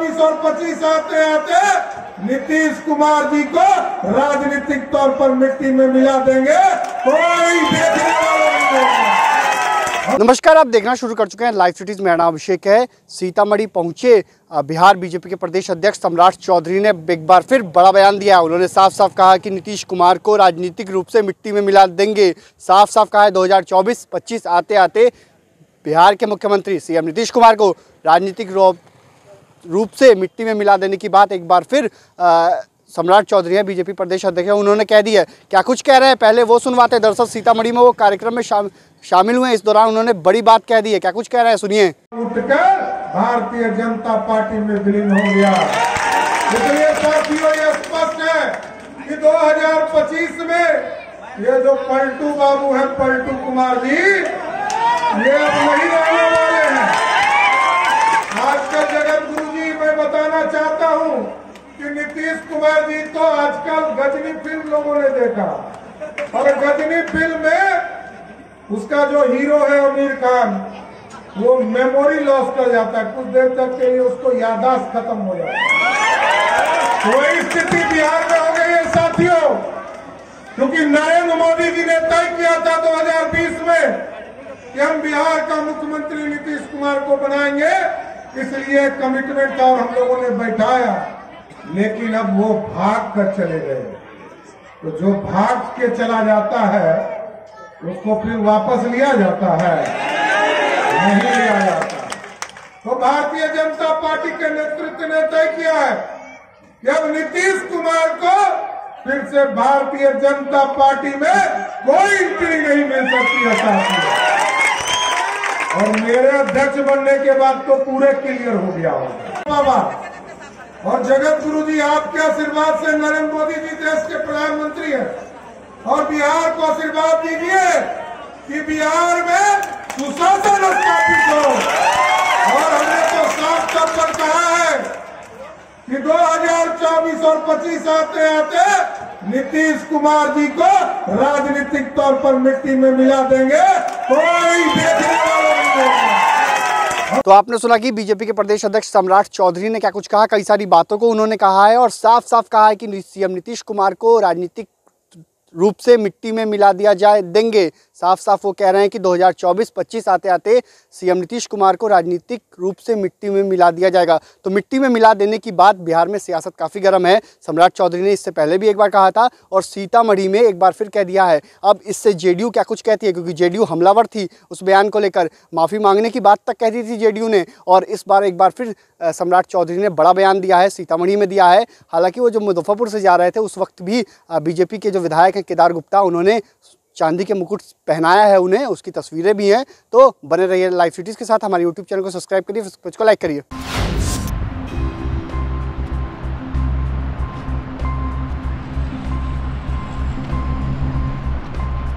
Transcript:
2024 और 25 आते आते नीतीश कुमार जी को राजनीतिक तौर पर मिट्टी में मिला देंगे, कोई देखने वाला नहीं होगा। नमस्कार, आप देखना शुरू कर चुके हैं लाइव सिटीज। मेरा नाम अभिषेक है। सीतामढ़ी पहुंचे बिहार बीजेपी के प्रदेश अध्यक्ष सम्राट चौधरी ने एक बार फिर बड़ा बयान दिया। उन्होंने साफ साफ कहा कि नीतीश कुमार को राजनीतिक रूप से मिट्टी में मिला देंगे। साफ साफ कहा है 2024-25 आते आते बिहार के मुख्यमंत्री सीएम नीतीश कुमार को राजनीतिक रूप से मिट्टी में मिला देने की बात एक बार फिर सम्राट चौधरी है, बीजेपी प्रदेश अध्यक्ष है, उन्होंने कह दिया। क्या कुछ कह रहे हैं पहले वो सुनवाते। दरअसल सीतामढ़ी में वो कार्यक्रम में शामिल हुए। इस दौरान उन्होंने बड़ी बात कह दी है। क्या कुछ कह रहे हैं सुनिए। उठकर भारतीय जनता पार्टी में विलीन हो गया। इसलिए साथियों ये स्पष्ट है कि 2025 में ये जो पलटू बाबू है, पलटू कुमार जी, ये अब नहीं रहने वाले हैं। आजकल जगत गुरु जी मैं बताना चाहता हूँ कि नीतीश कुमार जी तो आजकल गजनी फिल्म लोगों ने देखा, और गजनी फिल्म में उसका जो हीरो है आमिर खान, वो मेमोरी लॉस कर जाता है, कुछ देर तक के लिए उसको याददाश्त खत्म हो जाता है। वही स्थिति बिहार में हो गई है साथियों, क्योंकि नरेंद्र मोदी जी ने तय किया था 2020 में कि हम बिहार का मुख्यमंत्री नीतीश कुमार को बनाएंगे, इसलिए कमिटमेंट था और हम लोगों ने बैठाया। लेकिन अब वो भाग कर चले गए। तो जो भाग के चला जाता है उसको फिर वापस लिया जाता है? नहीं लिया जाता। तो भारतीय जनता पार्टी के नेतृत्व ने तय किया है कि अब नीतीश कुमार को फिर से भारतीय जनता पार्टी में कोई एंट्री नहीं मिल सकती है साथियों। और मेरे अध्यक्ष बनने के बाद तो पूरे क्लियर हो गया होगा बाबा। और जगत गुरु जी आपके आशीर्वाद से नरेंद्र मोदी जी देश के प्रधानमंत्री हैं, और बिहार को आशीर्वाद दीजिए कि बिहार में सुशासन स्थापित हो। और हमने तो साफ तौर पर कहा है कि 2024 और 25 आते आते नीतीश कुमार जी को राजनीतिक तौर पर मिट्टी में मिला देंगे, कोई देखने वाला नहीं होगा। तो आपने सुना कि बीजेपी के प्रदेश अध्यक्ष सम्राट चौधरी ने क्या कुछ कहा। कई सारी बातों को उन्होंने कहा है और साफ साफ कहा है कि सीएम नीतीश कुमार को राजनीतिक रूप से मिट्टी में मिला दिया जाए देंगे। साफ साफ वो कह रहे हैं कि 2024-25 आते आते सीएम नीतीश कुमार को राजनीतिक रूप से मिट्टी में मिला दिया जाएगा। तो मिट्टी में मिला देने की बात, बिहार में सियासत काफ़ी गर्म है। सम्राट चौधरी ने इससे पहले भी एक बार कहा था और सीतामढ़ी में एक बार फिर कह दिया है। अब इससे जेडीयू क्या कुछ कहती है, क्योंकि जेडीयू हमलावर थी उस बयान को लेकर, माफ़ी मांगने की बात तक कह दी थी जेडीयू ने। और इस बार एक बार फिर सम्राट चौधरी ने बड़ा बयान दिया है, सीतामढ़ी में दिया है। हालांकि वो जो मुजफ्फरपुर से जा रहे थे उस वक्त भी बीजेपी के जो विधायक हैं केदार गुप्ता, उन्होंने चांदी के मुकुट पहनाया है उन्हें, उसकी तस्वीरें भी हैं। तो बने रहिए लाइव सिटीज़ के साथ। हमारे यूट्यूब चैनल को सब्सक्राइब करिए, फेसबुक पेज को लाइक करिए।